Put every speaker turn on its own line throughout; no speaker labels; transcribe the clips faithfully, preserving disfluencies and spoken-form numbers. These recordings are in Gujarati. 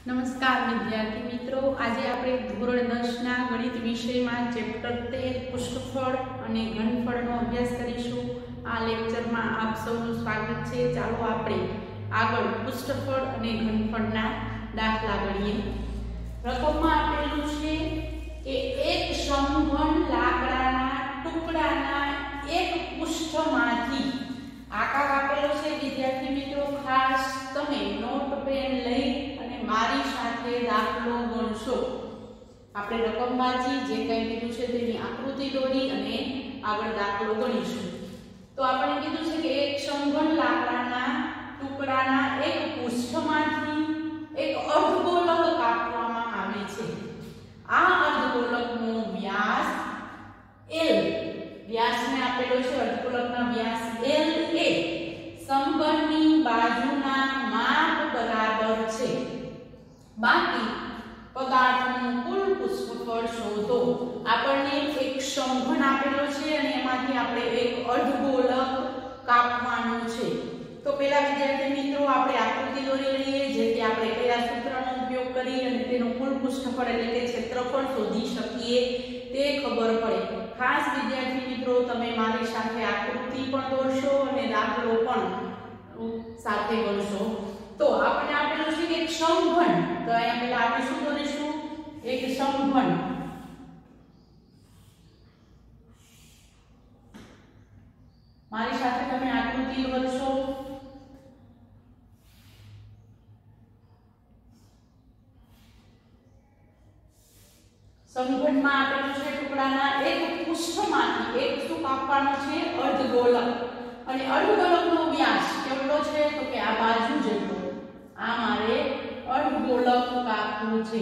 નમસ્કાર વિદ્યાર્થી મિત્રો, આજે આપણે ધોરણ દસ ના ગણિત વિષયમાં ચેપ્ટર તેર પુષ્ઠફળ અને ઘનફળનો અભ્યાસ કરીશું। આ લેક્ચરમાં આપ સૌનું સ્વાગત છે। ચાલો આપણે આગળ પુષ્ઠફળ અને ઘનફળના દાખલા ગણીએ। પ્રથમમાં આપેલું છે કે એક સમઘન લાકડાના ટુકડાના એક પૃષ્ઠમાંથી આકાર આપેલો છે। વિદ્યાર્થી મિત્રો, ખાસ તમે નોટ પેન લઈ મારી સાથે દાખલો ગણશો। આપણે રકમબાજી જે કંઈ કીધું છે તેની આકૃતિ દોરી અને આગળ દાખલો ગણીશું। તો આપણે કીધું છે કે એક સમઘન લાકડાના ટુકડાના એક પૃષ્ઠમાંથી એક અર્ધગોલક કાપવામાં આવે છે। આ અર્ધગોલકનો વ્યાસ L, વ્યાસને આપેલો છે અર્ધગોલકના વ્યાસ L એ સમઘનની બાજુના માપ બરાબર છે। બાકી પદાર્થનું કુલ પુષ્ઠફળ શોધો। આપણને એક સમઘન આપેલો છે અને એમાંથી આપણે એક અર્ધગોલક કાપવાનો છે। તો પહેલા વિદ્યાર્થી મિત્રો આપણે આકૃતિ દોરી લઈએ, જેથી આપણે કયા સૂત્રનો ઉપયોગ કરી અને તેનું કુલ પુષ્ઠફળ એટલે કે ક્ષેત્રફળ શોધી શકીએ તે ખબર પડે। ખાસ વિદ્યાર્થી મિત્રો, તમે મારી સાથે આકૃતિ પણ દોરશો અને દાખલો પણ સાથે ગણશો। તો આપણે આપેલું છે કે એક સમઘન, તો અહીંયા પહેલા આપણે શું દોરીશું? એક સમઘન। મારી સાથે તમે આકૃતિ દોરશો। સમઘનમાં આપેલું છે ટુકડાના એક પૃષ્ઠમાંથી એક શું કાપવાનું છે? અર્ધગોલક। અને અર્ધગોલકનો વ્યાસ કેટલો છે? તો કે આ બાજુ જેટલો। આ મારે અર્ધગોલક કાપવું છે।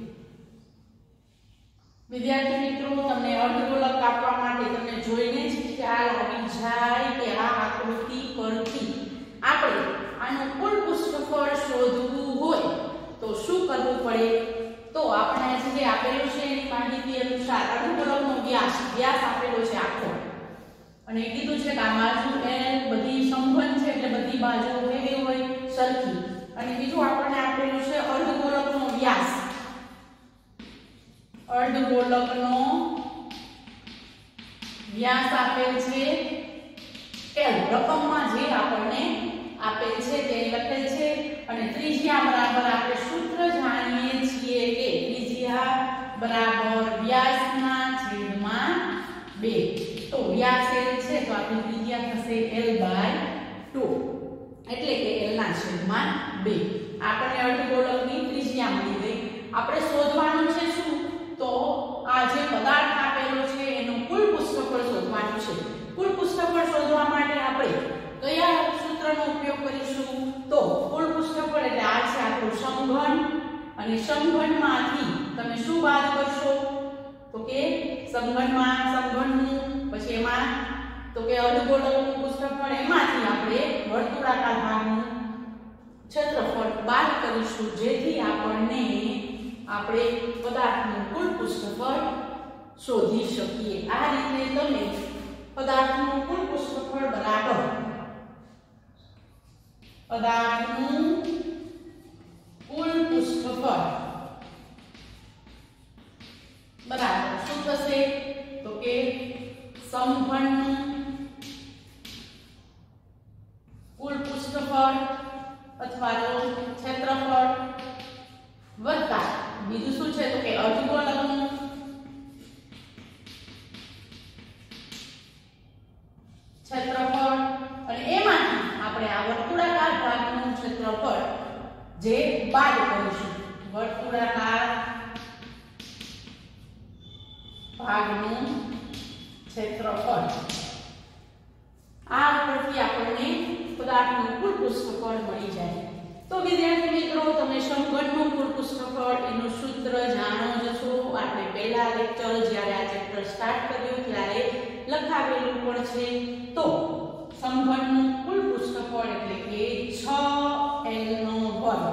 વિદ્યાર્થી મિત્રો, તમને અર્ધગોલક કાપવા માટે તમને જોઈને જ ખ્યાલ આવી જાય કે આ આકૃતિ પરથી આપણે આનું કુલ પુષ્ઠફળ શોધવું હોય તો શું કરવું પડે? તો આપણે જે આપેલું છે એની માહિતી અનુસાર અર્ધગોલકનો વ્યાસ વ્યાસ આપેલો છે આખો, અને કીધું છે કે આ બાજુ L બધી સમઘન છે એટલે બધી બાજુઓ કેવી હોય? સરખી। અને બીજું આપણને આપેલું છે અર્ધગોલકનો વ્યાસ। અર્ધગોલકનો વ્યાસ આપેલ છે L, રકમમાં જે આપણને આપેલ છે તે લખેલ છે। અને ત્રિજ્યા બરાબર આપણે સૂત્ર જાણીએ છીએ કે ત્રિજ્યા બરાબર વ્યાસના છેદમાં બે। તો વ્યાસ L છે તો આપણી ત્રિજ્યા થશે L બાય ટુ, એટલે કે L ના છેદમાં બે। આપણને અર્ધગોલકની ત્રિજ્યા મળી ગઈ। આપણે શોધવાનું છે શું? તો આ જે પદાર્થ આપેલો છે એનું કુલ પુષ્ઠફળ શોધવાનું છે। કુલ પુષ્ઠફળ શોધવા માટે આપણે કયા સૂત્રનો ઉપયોગ કરીશું? તો કુલ પુષ્ઠફળ એટલે આ છે આપણું સમઘન, અને સમઘનમાંથી તમે શું બાદ કરશો? તો કે સમઘનમાં સમઘનનું, પછી એમાં તો કે અર્ધગોલકનું પુષ્ઠફળ, એમાંથી આપણે વર્તુળાકાર ભાગનું ક્ષેત્રફળ બાદ કરીશું, જેથી આપણને આપણે પદાર્થનું કુલ પુષ્ઠફળ શોધી શકીએ। આ રીતે તમે પદાર્થનું કુલ પુષ્ઠફળ બરાબર પદાર્થનું કુલ પુષ્ઠફળ બરાબર શું થશે? તો કે સમઘનનું કુલ પુષ્ઠફળ અથવા તો ક્ષેત્રફળ વત્તા બીજું શું છે? તો કે અર્ધગોલકનું ક્ષેત્રફળ, અને એમાંથી આપણે આ વર્તુળાકાર ભાગનું ક્ષેત્રફળ જે બાદ કરીશું। વર્તુળાકાર ભાગનું ક્ષેત્રફળ, આ ઉપરથી આપણને પદાર્થનું કુલ પુષ્ઠફળ મળી જાય। તો વિદ્યાર્થી મિત્રો, તમે સમઘનનું કુલ પુષ્ઠફળ એનું સૂત્ર જાણો જ છો। આપણે પહેલા લેક્ચર જ્યારે આ ચેપ્ટર સ્ટાર્ટ કર્યું ત્યારે લખાવેલું પણ છે। તો સમઘનનું કુલ પુષ્ઠફળ એટલે કે છ L નો વર્ગ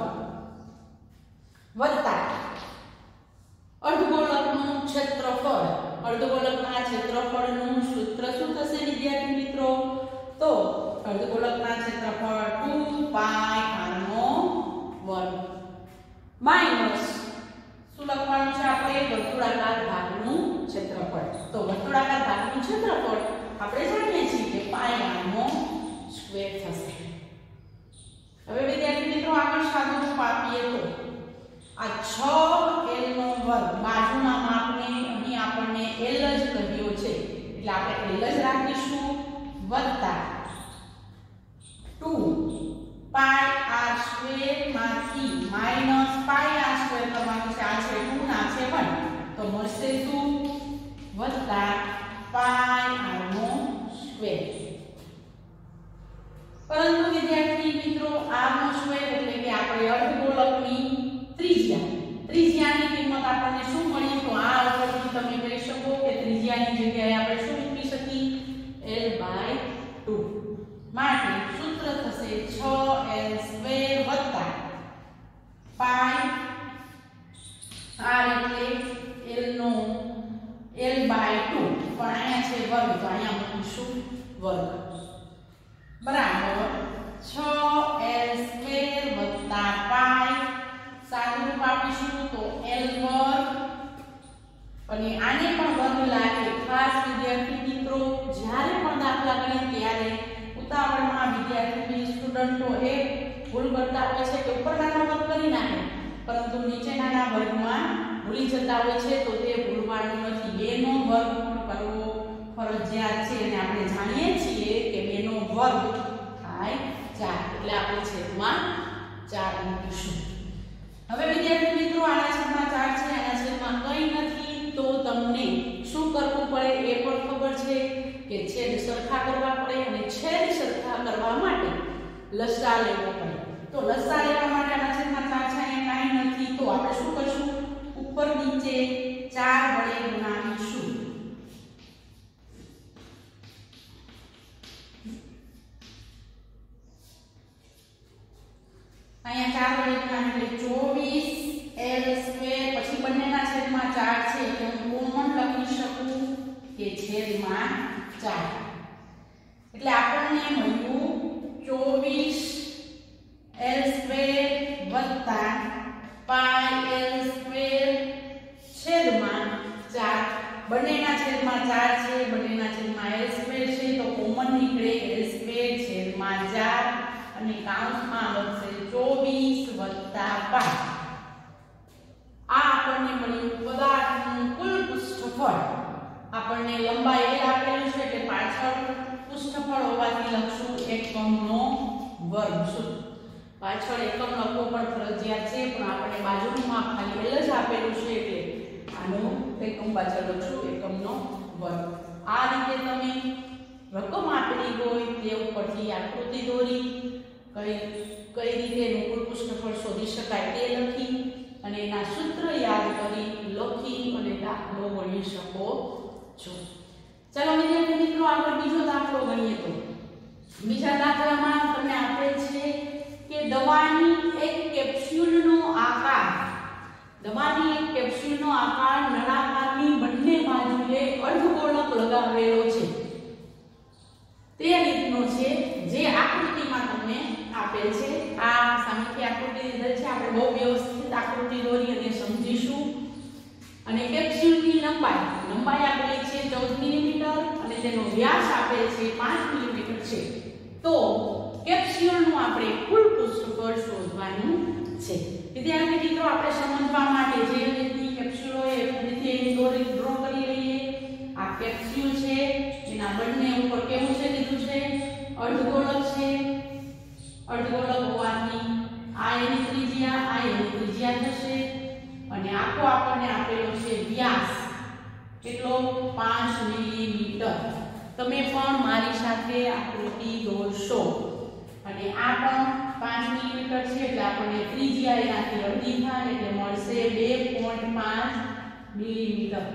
વત્તા અર્ધગોલકનું ક્ષેત્રફળ। અર્ધગોલકના ક્ષેત્રફળનું સૂત્ર શું થશે વિદ્યાર્થી મિત્રો? તો અર્ધગોલકના ક્ષેત્રફળ ટુ પાઈ આર નો વર્ગ। માઈનસ શું લખવાનું છે આપણે વર્તુળાકાર ભાગનું ક્ષેત્રફળ. તો વર્તુળાકાર ભાગનું ક્ષેત્રફળ આપણે જાણીએ છીએ કે પાઈ આર નો સ્ક્વેર થશે. હવે વિદ્યાર્થી મિત્રો આગળ સાદું રૂપ આપીએ તો આ છ એલ નો વર્ગ બાજુના માપને અહીં આપણને એલ જ કહ્યો છે એટલે આપણે એલ જ રાખીશું વત્તા ટુ પાઈ આર સ્ક્વેર માંથી માઈનસ પાઈ આર સ્ક્વેર કરવાનું છે. આ છે ટુ ના છે વન તો મળશે શું વત્તા પાઈ આર નો સ્ક્વેર. પરંતુ વિદ્યાર્થી મિત્રો આર નો સ્ક્વેર એટલે કે આપણે અર્ધગોળકની ત્રિજ્યા ત્રિજ્યાની કિંમત આપણને શું મળી તો આ ઉપરથી તમે કહી શકો કે ત્રિજ્યાની જગ્યાએ આપણે શું મૂકી શકીએ l બાય ટુ. માટે સૂત્ર થશે છ એલ સ્ક્વેર વત્તા પાઈ આર એટલે l નો l બાય ટુ પણ અહીંયા છે વર્ગ તો અહીંયા મૂકીશું વર્ગ બરાબર છ એલ સ્ક્વેર વત્તા પાઈ સાદું રૂપ આપીશું તો l વર્ગ અને આને પણ વર્ગ લાગે. ખાસ વિદ્યાર્થી મિત્રો જ્યારે પણ દાખલા ગણીએ ત્યારે ઉતાવળમાં વિદ્યાર્થી સ્ટુડન્ટો એ ભૂલ કરતા હોય છે કે ઉપરના વર્ગ કરી નાખે પરંતુ નીચેના વર્ગમાં ભૂલી જતા હોય છે. તો તે ભૂલવાનું નથી. બે નો વર્ગ કરવો ફરજિયાત છે અને આપણે જાણીએ છીએ કે બે નો વર્ગ થાય ચાર એટલે આપણે છેદમાં ચાર મૂકીશું. હવે વિદ્યાર્થી મિત્રો આના છેદમાં ચાર છે આના છેદમાં કંઈ નથી તો તમને શું કરવું પડે એ પણ ખબર છે કે છેદ સરખા કરવા પડે અને છેદ સરખા કરવા માટે લસા લેવો પડે. તો લસા લેવા માટે આના છેદમાં ચાર છે અહીંયા કાંઈ નથી તો આપણે શું કરશું ઉપર નીચે ચાર વડે ગુણાવીશું. અહીંયા ચાર વડે ગુણાવીએ એટલે ચોવીસ એલ સ્ક્વેર પછી બંનેના છેદમાં ચાર છે એટલે હું કોમન લખી શકું કે છેદમાં ચાર એટલે આપણને મળ્યું ચોવીસ એલ સ્ક્વેર વત્તા પાઈ એલ સ્ક્વેર છેદમાં ચાર. બંનેના છેદમાં ચાર છે બંનેના છેદમાં એલ સ્ક્વેર છે તો કોમન નીકળે એલ સ્ક્વેર છેદમાં ચાર અને કાઉન્સમાં વધશે ચોવીસ વત્તા પાંચ. આ આપણને મળ્યું પદાર્થનું કુલ પૃષ્ઠફળ. આપણને લંબાઈ l આપેલું છે એટલે પાછળ પૃષ્ઠફળ હોવાથી લખશું એકમનો વર્ગ. શું પાછળ એકમ લખવો પણ ફરજિયાત છે પણ આપણે બાજુનું માપ ખાલી l જ આપેલું છે એટલે આનું એકમ પાછળ લખશું એકમનો વર્ગ. આ રીતે તમે રકમ આપેલી હોય તે ઉપરથી આકૃતિ દોરી કઈ કઈ રીતે એનું કુલ પૃષ્ઠફળ શોધી શકાય તે લખી અને એના સૂત્ર યાદ કરી લખી અને દાખલો ગણી શકો છો. ચાલો વિદ્યાર્થી મિત્રો આગળ બીજો દાખલો ગણીએ તો બીજા દાખલામાં તમને આપે છે કે દવાની એક કેપ્સ્યુલનો આકાર દવાની એક કેપ્સ્યુલનો આકાર નળાકારની બંને બાજુએ અર્ધગોળક લગાવેલો છે તે રીતનો છે જે આકૃતિમાં તમને આપેલ છે. આ સામેથી આકૃતિ દીધેલ છે આપણે બહુ વ્યવસ્થિત આકૃતિ દોરી અને સમજીશું. અને કેપ્સ્યુલની લંબાઈ લંબાઈ આપેલી છે ચૌદ મિલીમીટર અને તેનો વ્યાસ આપેલ છે પાંચ મિલીમીટર છે. તો કેપ્સ્યુલનું આપણે કુલ પૃષ્ઠફળ શોધવાનું છે. વિદ્યાર્થી મિત્રો આપણે સમજવા માટે જે રીતની કેપ્સ્યુલ હોય એ રીતે દોરી ડ્રો કરી લઈએ. આ કેપ્સ્યુલ છે એના બંને ઉપર કેવું છે કીધું છે અર્ધગોળક છે. અર્ધગોળક હોવાથી આ એની ત્રિજ્યા આ એની ત્રિજ્યા થશે અને આખો આપણને આપેલો છે વ્યાસ કેટલો પાંચ મિલીમીટર. તમે પણ મારી સાથે આકૃતિ દોરશો અને આ પણ પાંચ મિલીમીટર છે એટલે આપણને ત્રિજ્યા એનાથી અડધી થાય એટલે મળશે બે પોઈન્ટ પાંચ મિલીમીટર.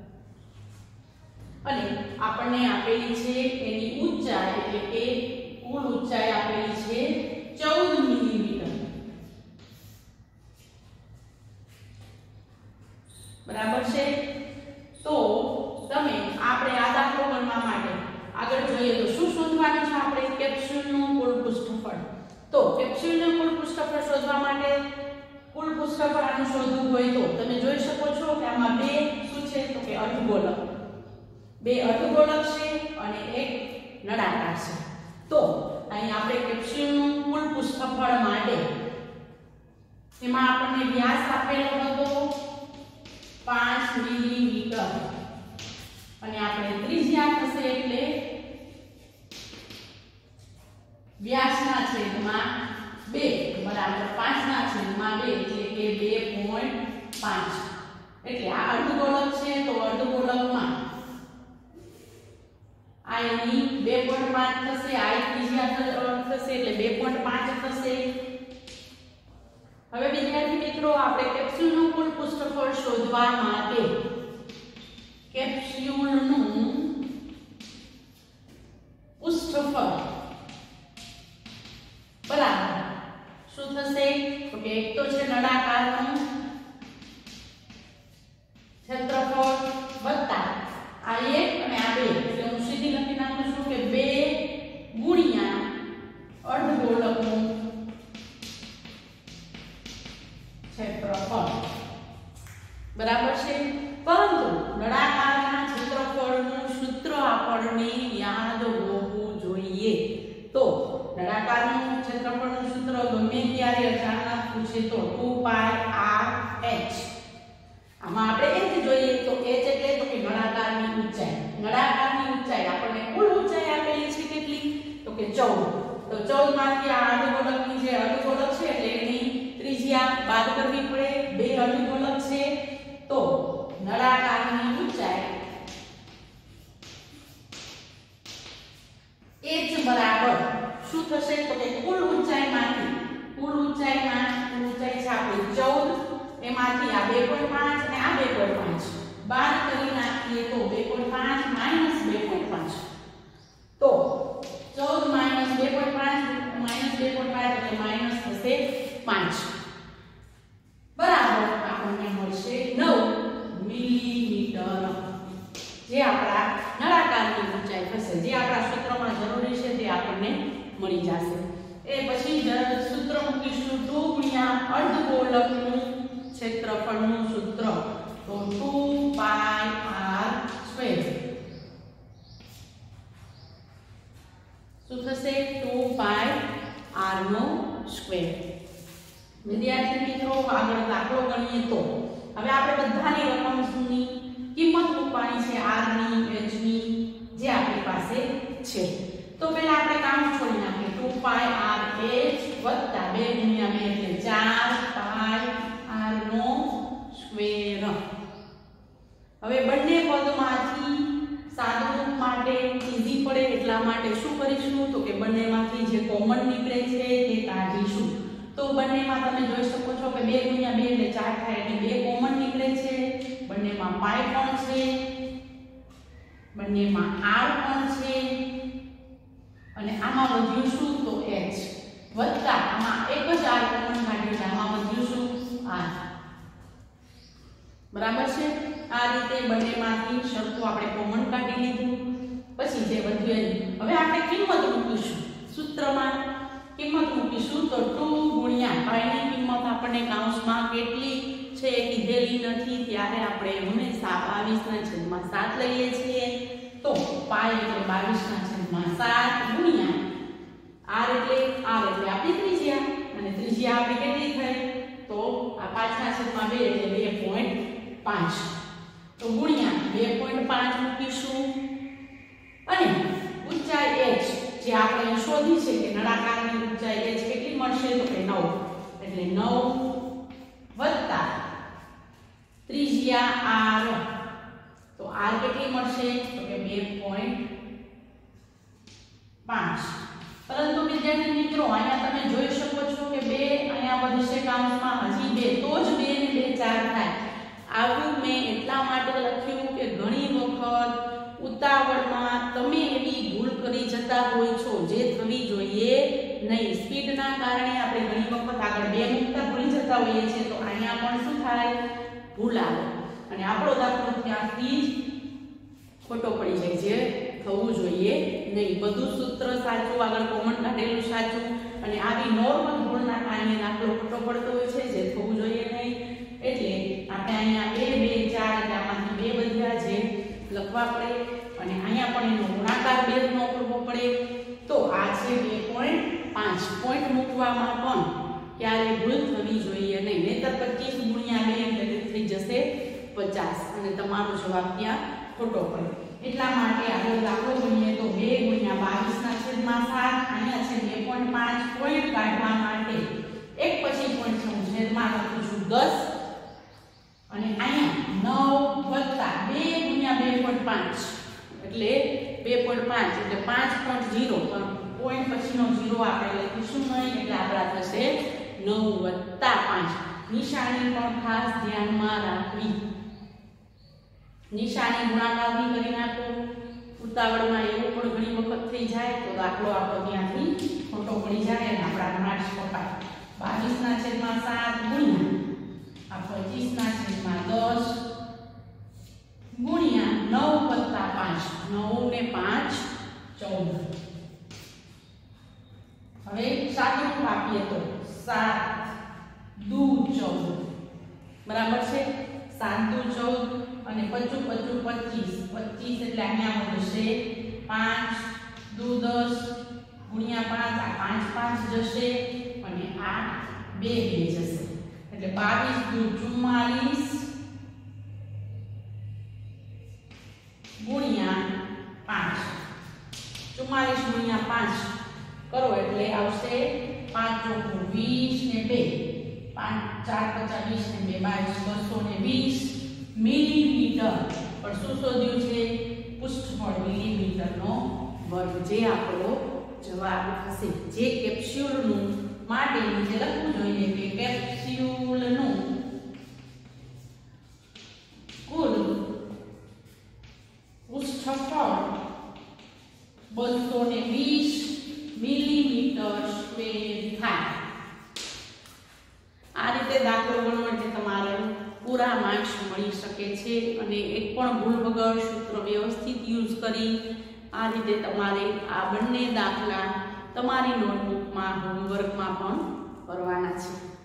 અને આપણને આપેલી છે એની ઊંચાઈ એટલે કે કુલ ઊંચાઈ આપેલી છે ચૌદ મિલીમીટર. બરાબર છે. તો તમે આપણે આ દાખલો ગણવા માટે આગળ જોઈએ તો શું શોધવાનું છે આપણે કેપ્સ્યુલનું કુલ પૃષ્ઠફળ. તો કેપ્સ્યુલનું કુલ પૃષ્ઠફળ શોધવા માટે કુલ પૃષ્ઠફળ આનું શોધવું હોય તો તમે જોઈ શકો છો કે આમાં બે શું છે તો કે અર્ધગોળક, બે અર્ધગોળક છે અને એક નળાકાર છે. તો અહીં આપણે કેપ્સ્યુલનું કુલ પૃષ્ઠફળ માટે એમાં આપણને વ્યાસ આપેલો હતો પાંચ મિલીમીટર અને આપણે ત્રિજ્યા થશે એટલે વ્યાસના છેદમાં બે બરાબર પાંચ ના છેદમાં બે એટલે કે બે પોઈન્ટ પાંચ. એટલે આ અર્ધગોળક છે તો અર્ધગોળકમાં આ એની બે પોઈન્ટ પાંચ થશે, આ ત્રિજ્યા થશે એટલે બે પોઈન્ટ પાંચ થશે. હવે વિદ્યાર્થી મિત્રો આપણે કેપ્સ્યુલનું કુલ પૃષ્ઠફળ શોધવા માટે કેપ્સ્યુલનું પૃષ્ઠફળ બરાબર શું થશે તો કે એક તો છે નળાકારનું ક્ષેત્રફળ વત્તા આ એક અને આ બે એટલે હું સીધી લખી નાખું છું કે બે ગુણ્યા અર્ધગોળકનું ક્ષેત્રફળ બરાબર છે. પરંતુ નળાકારના ક્ષેત્રફળનું સૂત્ર આપણને યાદ હોવું જોઈએ. તો નળાકારનું ક્ષેત્રફળનું સૂત્ર ગમે ત્યારે અચાનક પૂછે તો ટુ પાઈ આર એચ. આમાં આપણે એ જ જોઈએ તો h એટલે તો કે નળાકારની ઊંચાઈ. નળાકારની ઊંચાઈ આપણને કુલ ઊંચાઈ આપેલી છે કેટલી તો કે ચૌદ. તો ચૌદ માંથી આ અર્ધગોળકની જે અર્ધગોળક છે એટલે એની ત્રિજ્યા બાદ કરવી પડે. બે અર્ધગોળક છે તો નળાકારની ઊંચાઈ h બરાબર શું થશે તો કે કુલ ઊંચાઈમાંથી કુલ ઊંચાઈમાં કુલ ઊંચાઈ છે આપણી ચૌદ એમાંથી આ બે પોઈન્ટ પાંચ અને આ બે પોઈન્ટ પાંચ બાદ કરી નાખીએ તો બે પોઈન્ટ પાંચ માઈનસ બે પોઈન્ટ પાંચ. તો ચૌદ માઈનસ બે પોઈન્ટ પાંચ માઈનસ બે પોઈન્ટ પાંચ એટલે માઈનસ થશે પાંચ બરાબર આપણને મળશે નવ મિલીમીટર જે આપણા નળાકારની ઊંચાઈ થશે. જે આપણા સૂત્રમાં જરૂરી છે તે આપણને મળી જશે. એ પછી સૂત્ર મૂકીશું ટુ ગુણ્યા અર્ધગોળકનું ક્ષેત્રફળનું સૂત્ર તો ટુ પાઈ આર સ્ક્વેર શું થશે ટુ પાઈ આર નો સ્ક્વેર. વિદ્યાર્થી મિત્રો આગળ દાખલો ગણીએ તો હવે આપણે બધાની રકમની કિંમત મૂકવાની છે r ની h ની જે આપણી પાસે છે. તો પહેલા આપણે કામ છોડી નાખીએ ટુ પાઈ આર h વત્તા બે ગુણ્યા બે એટલે ચાર પાઈ આર નો સ્ક્વેર. હવે બંને પદમાંથી સાદુરૂપ માટે ઈઝી પડે એટલા માટે શું કરીશું તો કે બંનેમાંથી જે કોમન નીકળે છે તે કાઢીશું. તો બંનેમાં તમે જોઈ શકો છો કે બે ગુણ્યા બે એટલે ચાર થાય એટલે બે કોમન નીકળે છે. બંનેમાં પાઈ પણ છે, બંનેમાં r પણ છે અને આમાં વધ્યું શું તો h વત્તા આમાં એક જ r કોમન કાઢ્યું એટલે આમાં વધ્યું શું r. બરાબર છે. આ રીતે બંનેમાંથી શરતો આપણે કોમન કાઢી લીધું. પછી જે વધ્યું હવે આપણે કિંમત મૂકીશું સૂત્રમાં. કિંમત મૂકીશું તો ટુ ગુણ્યા પાઈની કિંમત આપણને કૌંસમાં કેટલી છે એ કીધેલી નથી ત્યારે આપણે હંમેશા બાવીસ ના છેદમાં સાત લઈએ છીએ. તો પાઈ એટલે બાવીસ ના છેદમાં સાત ગુણ્યા r એટલે r એટલે આપણી ત્રિજ્યા અને ત્રિજ્યા આપણી કેટલી થઈ તો આ પાંચ ના છેદમાં બે એટલે બે પોઈન્ટ પાંચ. તો ગુણ્યા બે પોઈન્ટ પાંચ મૂકીશું અને ઊંચાઈ h જે આપણે શોધી છે કે નળાકારની ઊંચાઈ h કેટલી મળશે તો કે નવ એટલે નવ વત્તા ત્રિજ્યા r તો r કેટલી મળશે તો કે બે પોઈન્ટ પાંચ. પરંતુ વિદ્યાર્થી મિત્રો અહીંયા તમે જોઈ શકો છો કે બે અહીંયા વધશે કૌંસમાં હજી બે તો જ બે ને બે ચાર થાય. આવું મેં એટલા માટે લખ્યું કે ઘણી વખત ઉતાવળમાં તમે એવી ભૂલ કરી જતા હોય છો જે થવી જોઈએ નહીં. સ્પીડના કારણે આપણે ઘણી વખત આગળ બે મૂકતા ભૂલી જતા હોઈએ છીએ તો અહીંયા પણ શું થાય ભૂલ આવે અને આપણો દાખલો ત્યાંથી જ ખોટો પડી જાય જે થવું જોઈએ નહીં. બધું સૂત્ર સાચું આગળ કોમન કાઢેલું સાચું અને આવી નોર્મલ ભૂલના કારણે દાખલો ખોટો પડતો હોય છે જે થવું જોઈએ ગણવામાં પણ ક્યારે ભૂલ થવી જોઈએ નહીં, નહીતર પચીસ ગુણ્યા બે એટલે થઈ જશે પચાસ અને તમારો જવાબ ત્યાં ખોટો પડે. એટલા માટે આગળ દાખલો ગણીએ તો બે ગુણ્યા બાવીસ ના છેદમાં સાત, અહીંયા છે બે પોઈન્ટ પાંચ. પોઈન્ટ કાઢવા માટે એક પછી પોઈન્ટ છે હું છેદમાં લખું છું દસ અને અહીંયા નવ વત્તા બે ગુણ્યા બે પોઈન્ટ પાંચ એટલે બે પોઈન્ટ પાંચ એટલે પાંચ પોઈન્ટ ઝીરો, પણ પોઈન્ટ પછીનો ઝીરો આપણે લખીશું નહીં એટલે આપણા થશે નવ વત્તા પાંચ. નિશાની પણ ખાસ ધ્યાનમાં રાખવી. નિશાની ગુણાકારની કરી નાખો. ઉતાવળમાં એવું પણ ઘણી વખત થઈ જાય તો દાખલો આપણો ત્યાંથી ખોટો પડી જાય અને આપણા માર્ક્સ કપાય. બાવીસ ના છેદમાં સાત ગુણ્યા આ પચીસ ના છેદમાં દસ ગુણ્યા નવ વત્તા પાંચ, નવ ને પાંચ ચૌદ. હવે સાદુરૂપ આપીએ તો સાત દુ ચૌદ બરાબર છે. સાત દુ ચૌદ અને પચું પચું પચીસ, પચીસ એટલે અહીંયા વધશે પાંચ દુ દસ ગુણ્યા પાંચ, આ પાંચ પાંચ જશે અને આ બે બે જશે એટલે બાવીસ દુ ચુમ્માલીસ ગુણ્યા પાંચ. ચુમ્માલીસ ગુણ્યા પાંચ કરો એટલે આવશે પાંચ ચોકું વીસ ને બે, પાંચ ચાર પચાસ વીસ ને બે બાવીસ, બસો ને વીસ મિલીમીટર. પણ શું શોધ્યું છે? પૃષ્ઠફળ મિલીમીટરનો વર્ગ, જે આપણો જવાબ હશે. જે કેપ્સ્યુલનું માટે નીચે લખવું જોઈએ કે કેપ્સ્યુલનું કુલ પૃષ્ઠફળ બસો ને વીસ મિલીમીટર સ્ક્વેર થાય. આ રીતે દાખલો ગણવાથી તમારે પૂરા માર્ક્સ મળી શકે છે અને એક પણ ભૂલ વગર સૂત્ર વ્યવસ્થિત યુઝ કરી આ રીતે તમારે આ બંને દાખલા તમારી નોટબુકમાં હોમવર્કમાં પણ કરવાના છે.